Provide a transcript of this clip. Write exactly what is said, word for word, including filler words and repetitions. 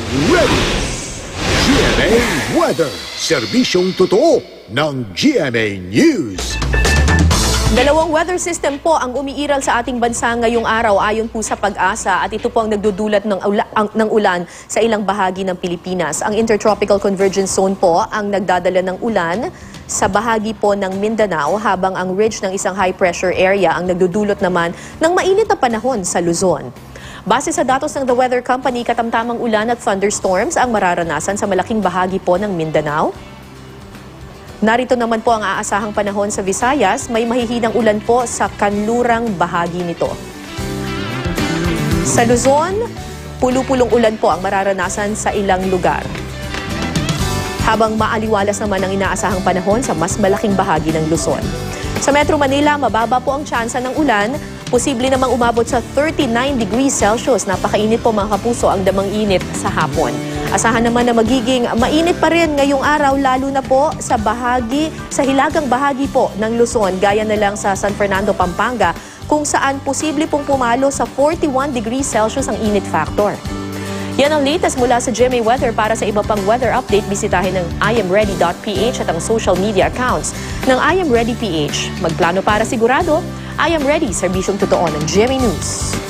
Ready! G M A Weather, serbisyong totoo ng G M A News. Dalawang weather system po ang umiiral sa ating bansa ngayong araw ayon po sa Pag-asa at ito po ang nagdudulot ng, ula ang, ng ulan sa ilang bahagi ng Pilipinas. Ang Intertropical Convergence Zone po ang nagdadala ng ulan sa bahagi po ng Mindanao habang ang ridge ng isang high pressure area ang nagdudulot naman ng mainit na panahon sa Luzon. Base sa datos ng The Weather Company, katamtamang ulan at thunderstorms ang mararanasan sa malaking bahagi po ng Mindanao. Narito naman po ang aasahang panahon sa Visayas, may mahihinang ulan po sa kanlurang bahagi nito. Sa Luzon, pulo-pulong ulan po ang mararanasan sa ilang lugar. Habang maaliwalas naman ang inaasahang panahon sa mas malaking bahagi ng Luzon. Sa Metro Manila, mababa po ang tsansa ng ulan, posible namang umabot sa thirty-nine degrees Celsius. Napakainit po mga kapuso ang damang init sa hapon. Asahan naman na magiging mainit pa rin ngayong araw, lalo na po sa bahagi, sa hilagang bahagi po ng Luzon, gaya na lang sa San Fernando, Pampanga, kung saan posible pong pumalo sa forty-one degrees Celsius ang init factor. Yan ang latest mula sa G M A Weather. Para sa iba pang weather update, bisitahin ng i am ready dot p h at ang social media accounts ng I Am Ready P H. Magplano para sigurado, I Am Ready, serbisyong totoo ng G M A News.